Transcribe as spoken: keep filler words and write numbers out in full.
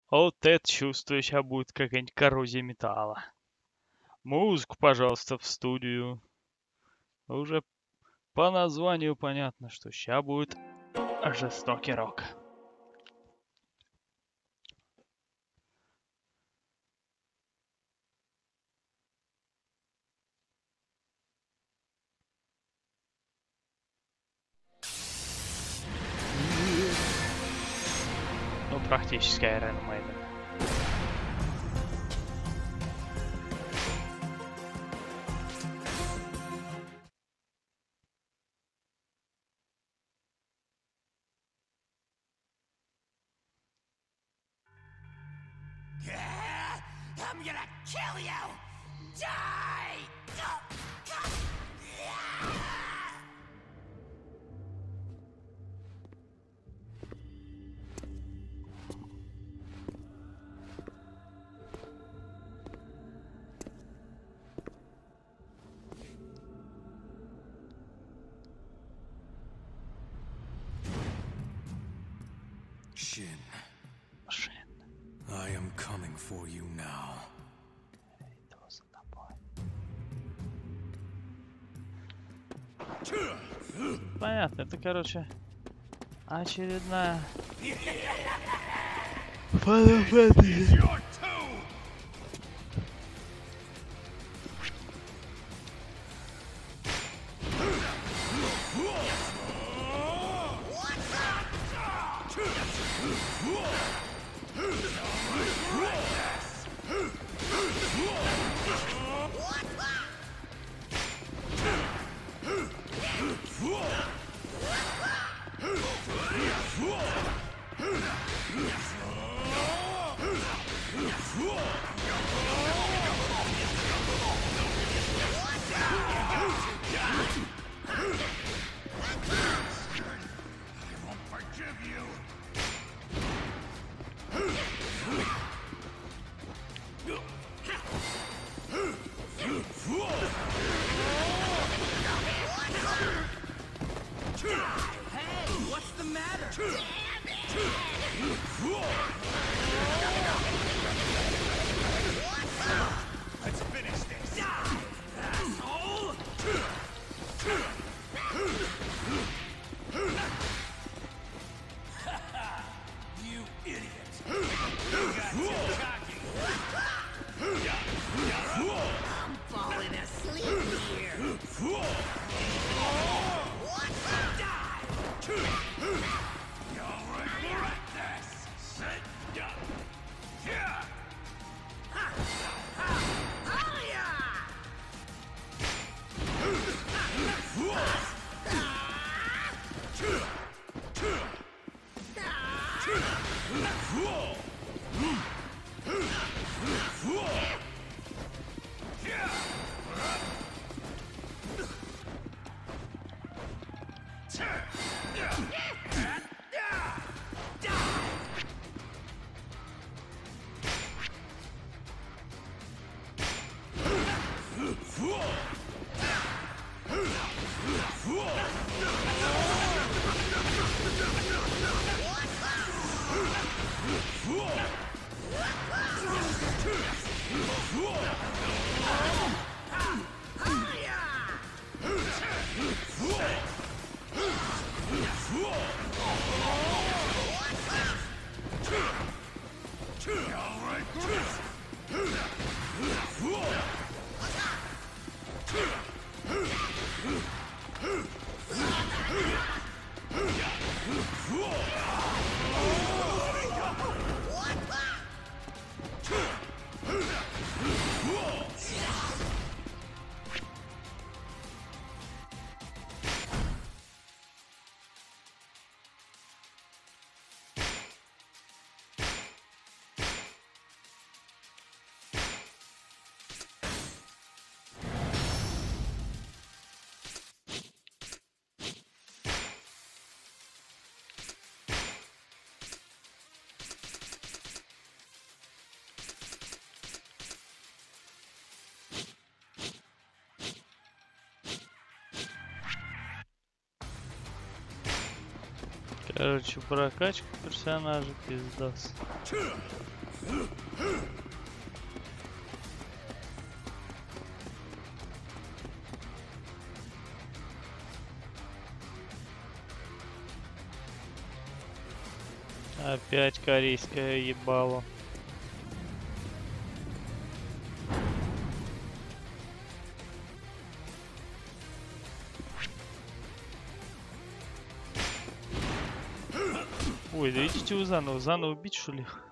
Вот это чувствую, сейчас будет какая-нибудь коррозия металла. Музыку, пожалуйста, в студию. Уже по названию понятно, что сейчас будет жестокий рок. Ну, практически Iron Maiden. I'm gonna kill you! Die! Shin, Shin. I am coming for you now. Понятно, это, короче, очередная Final Fantasy. Let's finish this! Asshole! You idiot! You got too cocky! I'm falling asleep here! Die! You'll regret this! Sit down! Yeah! Ha! Ha! Oh yeah! Короче, прокачка персонажа пиздос. Опять корейское ебало. Ой, да идите вы заново, заново бить, что ли?